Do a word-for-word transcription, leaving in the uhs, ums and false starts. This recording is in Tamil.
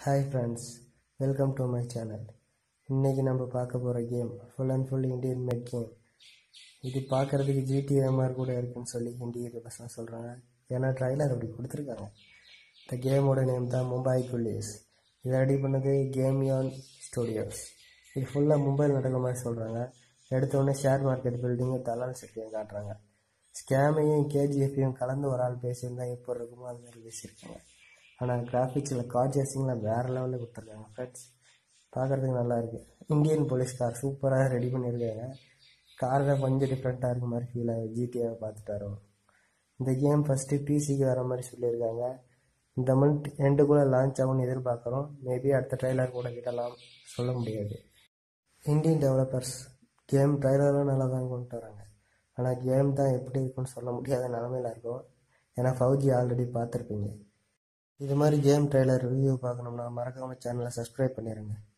Hi friends, welcome to my channel. இன்றைக்கி நம்ம பார்க்க போகிற game full and full Indian made game. இது பார்க்குறதுக்கு ஜிடிஏ மாதிரி கூட இருக்குன்னு சொல்லி ஹிந்தி பசங்க சொல்கிறாங்க. ஏன்னா ட்ரைலர் அப்படி கொடுத்துருக்காங்க. இந்த கேமோட நேம் தான் மும்பை குல்லிஸ். இதை ரெடி பண்ணது கேமியான் ஸ்டுடியோஸ். இது ஃபுல்லாக மும்பையில் நடக்கிற மாதிரி சொல்கிறாங்க. எடுத்தோடனே ஷேர் மார்க்கெட் பில்டிங்கு தலால் சக்தியும் காட்டுறாங்க. ஸ்கேமையும் கேஜிஎஃப்பையும் கலந்து ஒரு ஆள் பேசியிருந்தால் எப்போ இருக்குமோ அது மாதிரி பேசியிருக்காங்க. ஆனால் கிராஃபிக்ஸில் கார் சேசிங்லாம் வேறு லெவலில் கொடுத்துருக்காங்க ஃப்ரெண்ட்ஸ். பார்க்குறதுக்கு நல்லாயிருக்கு. இந்தியன் போலீஸ் கார் சூப்பராக ரெடி பண்ணியிருக்காங்க. கார் தான் கொஞ்சம் டிஃப்ரெண்ட்டாக இருக்க மாதிரி ஃபீல் ஆகுது. ஜிடிஏவை பார்த்துட்டாரோ. இந்த கேம் ஃபஸ்ட்டு பிசிக்கு வர மாதிரி சொல்லியிருக்காங்க. இந்த மந்த் எண்டுக்குள்ளே லான்ச் ஆகும்னு எதிர்பார்க்குறோம். மேபி அடுத்த ட்ரைலர் கூட விடலாம், சொல்ல முடியாது. இந்தியன் டெவலப்பர்ஸ் கேம் ட்ரைலரும் நல்லா தான் கொண்டு வராங்க. ஆனால் கேம் தான் எப்படி இருக்குன்னு சொல்ல முடியாத நிலமையில் இருக்கும். ஏன்னா ஃபவுஜி ஆல்ரெடி பார்த்துருப்பீங்க. இது மாதிரி கேம் ட்ரைலர் ரிவ்யூ பார்க்கணும்னா மறக்காமல் சேனலை சப்ஸ்கிரைப் பண்ணிடுங்க.